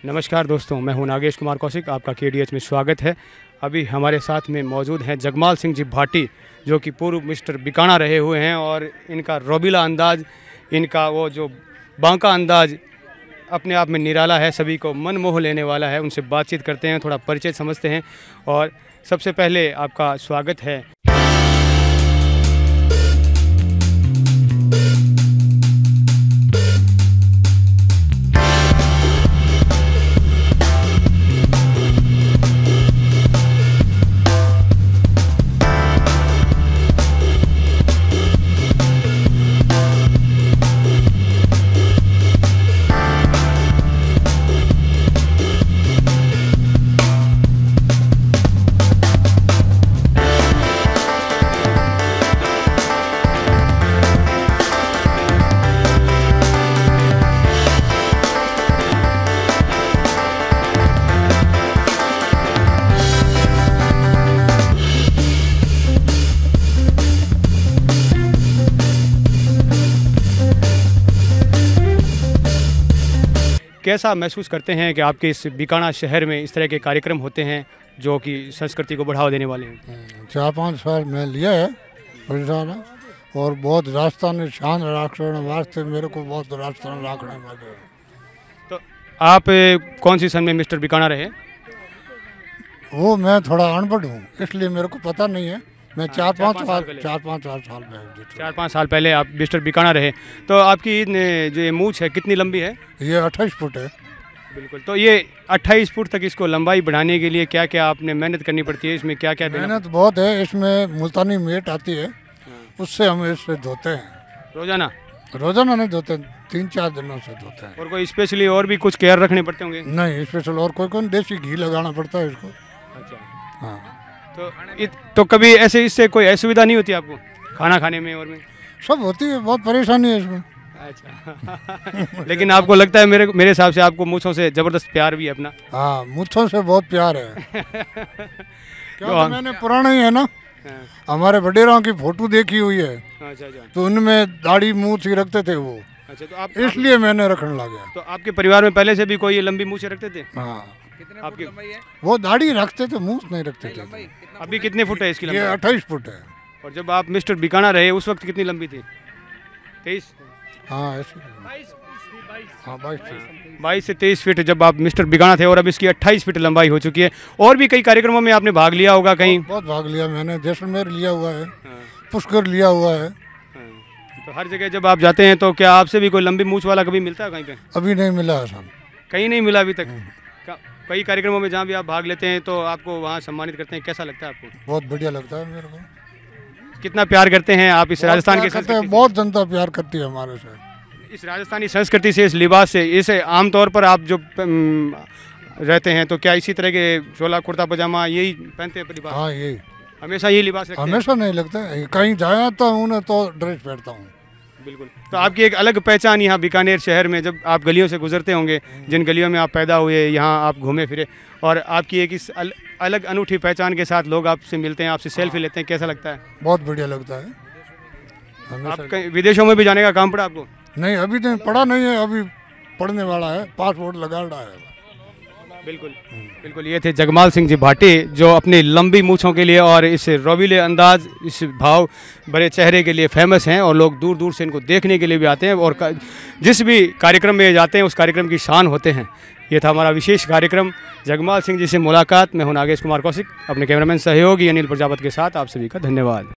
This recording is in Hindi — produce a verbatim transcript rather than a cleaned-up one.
नमस्कार दोस्तों, मैं हूं नागेश कुमार कौशिक, आपका के डी एच में स्वागत है। अभी हमारे साथ में मौजूद हैं जगमाल सिंह जी भाटी, जो कि पूर्व मिस्टर बीकाणा रहे हुए हैं और इनका रोबीला अंदाज, इनका वो जो बांका अंदाज अपने आप में निराला है, सभी को मन मोह लेने वाला है। उनसे बातचीत करते हैं, थोड़ा परिचय समझते हैं। और सबसे पहले आपका स्वागत है। कैसा महसूस करते हैं कि आपके इस बीकाणा शहर में इस तरह के कार्यक्रम होते हैं जो कि संस्कृति को बढ़ावा देने वाले हैं? चार पाँच साल मैं लिया है परिचालन, और बहुत राजस्थान शान रखने वास्ते मेरे को बहुत राजस्थान रखने वाले। तो आप कौन सी सन में मिस्टर बीकाणा रहे? वो मैं थोड़ा अनपढ़ हूँ, इसलिए मेरे को पता नहीं है। मैं चार पाँच साल चार पाँच साल साल में चार पाँच साल पहले आप मिस्टर बीकाणा रहे। तो आपकी जो ये मूछ है कितनी लंबी है? ये अट्ठाईस फुट है। बिल्कुल। तो ये अट्ठाईस फुट तक इसको लंबाई बढ़ाने के लिए क्या क्या आपने मेहनत करनी पड़ती है? इसमें क्या क्या मेहनत बहुत है। इसमें मुल्तानी मेट आती है, उससे हम इसे धोते हैं। रोजाना? रोजाना नहीं धोते, तीन चार दिनों से धोते हैं। और कोई स्पेशली और भी कुछ केयर रखने पड़ते होंगे? नहीं स्पेशल, और कोई कोई देसी घी लगाना पड़ता है इसको। अच्छा। हाँ। तो इत, तो कभी ऐसे इससे कोई असुविधा नहीं होती आपको खाना खाने में? और में सब होती है, बहुत परेशानी है इसमें। अच्छा। लेकिन आपको लगता है, मेरे मेरे हिसाब से आपको मूछों से जबरदस्त प्यार भी है अपना? हाँ, मूछों से बहुत प्यार है। क्योंकि मैंने पुराना ही है ना, हमारे वडेरों की फोटो देखी हुई है। अच्छा अच्छा। तो उनमें दाढ़ी मूछ ही रखते थे वो। अच्छा। तो आप इसलिए मैंने रखने लगा। तो आपके परिवार में पहले से भी कोई लंबी मूछें रखते थे? हाँ। आपकी वो दाढ़ी रखते थे, मूछ नहीं रखते थे। अभी कितने फुट है इसकी लंबाई? ये अट्ठाईस फुट है। और जब आप मिस्टर बीकाणा रहे उस वक्त कितनी लंबी थी? तेईस? हाँ ऐसे। हाँ बाईस बाईस से तेईस फीट जब आप मिस्टर बीकाणा थे, और अब इसकी अट्ठाईस फीट लंबाई हो चुकी है। और भी कई कार्यक्रमों में आपने भाग लिया होगा कहीं? बहुत भाग लिया मैंने, जैसलमेर लिया हुआ है, पुष्कर लिया हुआ है। तो हर जगह जब आप जाते हैं तो क्या आपसे भी कोई लंबी मूछ वाला कभी मिलता है कहीं पे? अभी नहीं मिला है साहब, कहीं नहीं मिला अभी तक। कई कार्यक्रमों में जहाँ भी आप भाग लेते हैं तो आपको वहाँ सम्मानित करते हैं, कैसा लगता है आपको? बहुत बढ़िया लगता है मेरे को। कितना प्यार करते हैं आप इस राजस्थान के संस्कृति? बहुत जनता प्यार करती है हमारे से, इस राजस्थानी संस्कृति से, इस लिबास से। इसे आमतौर पर आप जो रहते हैं तो क्या इसी तरह के चोला कुर्ता पजामा यही पहनते हैं लिबास? हाँ यही, हमेशा यही लिबास रखते हैं? हमेशा नहीं लगता है, कहीं जाया तो हूँ तो ड्रेस पहनता हूँ। बिल्कुल। तो आपकी एक अलग पहचान यहाँ बीकानेर शहर में, जब आप गलियों से गुजरते होंगे, जिन गलियों में आप पैदा हुए, यहाँ आप घूमे फिरे, और आपकी एक इस अल, अलग अनूठी पहचान के साथ लोग आपसे मिलते हैं, आपसे सेल्फी लेते हैं, कैसा लगता है? बहुत बढ़िया लगता है। आप कहीं विदेशों में भी जाने का काम पड़ा आपको? नहीं, अभी तो पढ़ा नहीं है, अभी पढ़ने वाला है, पासपोर्ट लगा रहा है। बिल्कुल बिल्कुल। ये थे जगमाल सिंह जी भाटी, जो अपनी लंबी मूछों के लिए और इस रोबीले अंदाज, इस भाव भरे चेहरे के लिए फेमस हैं, और लोग दूर दूर से इनको देखने के लिए भी आते हैं, और जिस भी कार्यक्रम में जाते हैं उस कार्यक्रम की शान होते हैं। ये था हमारा विशेष कार्यक्रम, जगमाल सिंह जी से मुलाकात। मैं हूं नागेश कुमार कौशिक, अपने कैमरामैन सहयोगी अनिल प्रजापत के साथ। आप सभी का धन्यवाद।